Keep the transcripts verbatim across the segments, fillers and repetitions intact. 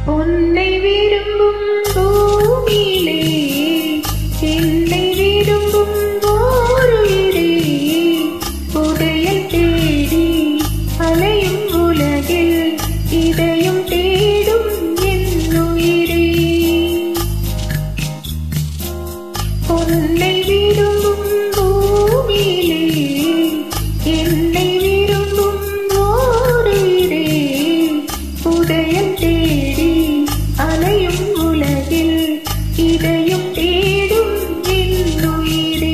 உன்னை விரும்பும் பூமியிலே என்னை விரும்பும் ஓருயிரே புதையல் தேடி அலையும் உலகில் இதயம் தேடும் என் உயிரே. உன்னை விரும்பும் பூமியிலே என்னை விரும்பும் ஓருயிரே புதையல் தேடி அலையும் உலகில் இதயம் தேடும் என் உயிரே.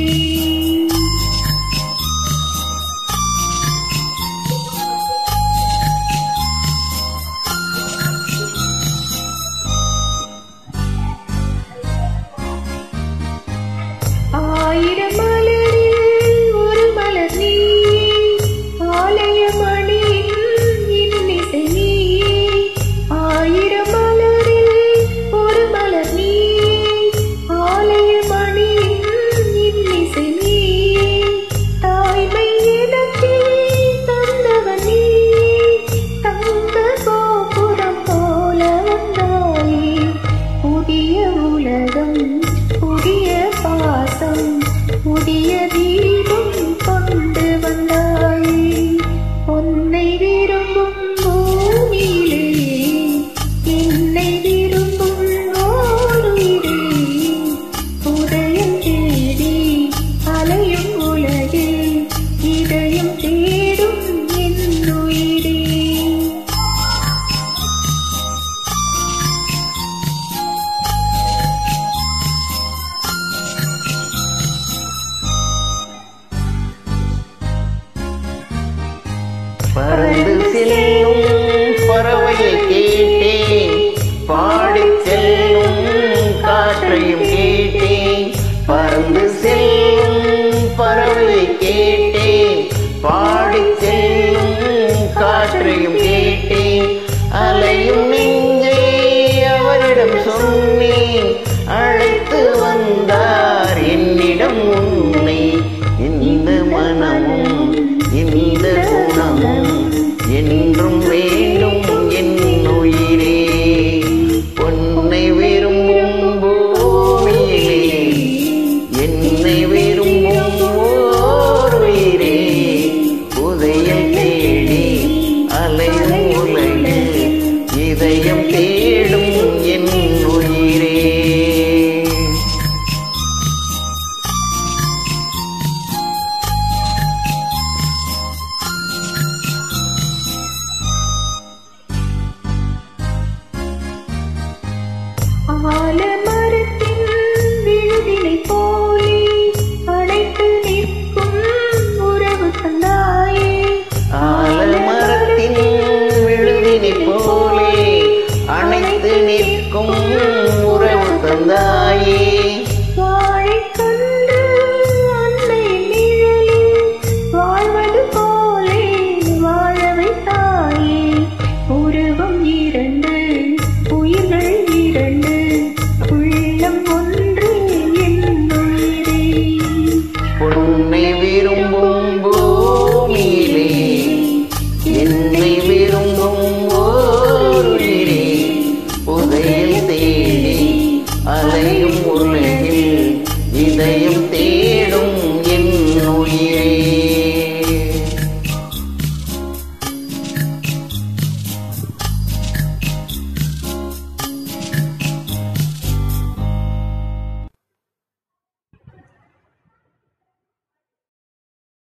ஆயிரம் மலரில் ஒரு மலர் நீ, ஆலய மணியின் இன்னிசை நீ. ஆயிரம் மலரில் ஒரு மலர் நீ, ஆலய மணியின் இன்னிசை நீ. தாய்மை எனக்கே தந்தவன் நீ, தங்க கோபுரம் போல வந்தாயே. புதிய உலகம் புதிய பாசம் புதிய தீபம் கொண்டு வந்தாயே. உன்னை விரும்பும் பூமியிலே என்னை விரும்பும் ஓருயிரே புதையல் தேடி அலையும் உலகில் இதயம் தேடும் என் உயிரே. பறந்து செல்லும் பறவையை கேட்டேன், பாடிச் செல்லும் காற்றையும் கேட்டேன். பறந்து செல்லும் பறவையை கேட்டேன், பாடிச் செல்லும் காற்றையும் கேட்டேன். அலையும் நெஞ்சை அவரிடம் சொன்னேன், அழைத்து வந்தார் என்னிடம் உன்னை. இந்த மனமும் இந்த குணமும் என்றும் வேண்டும் என் உயிரே. உன்னை விரும்பும் பூமியிலே என்னை விரும்பும் ஓருயிரே புதையல் தேடி அலையும் உலகில் இதயம் தேடும் என் உயிரே. ஆலமரத்தின் விழுதினை போலே அழைத்து நிற்கும் உறவு தந்தாயே. ஆலமரத்தின் விழுதினை போலே அணைத்து நிற்கும் உறவு தந்தாயே. வாழைக்கன்று அன்னை நிழலில் வாழ்வது போலே வாழ வைத்தாயே. உருவம் இரண்டு உயிர்கள் இரண்டு உள்ளம் ஒன்று என் உயிரே. உன்னை விரும்பும் பூமியிலே என்னை விரும்பும் ஓருயிரே புதையல் தேடி அலையும் உலகில் இதயம்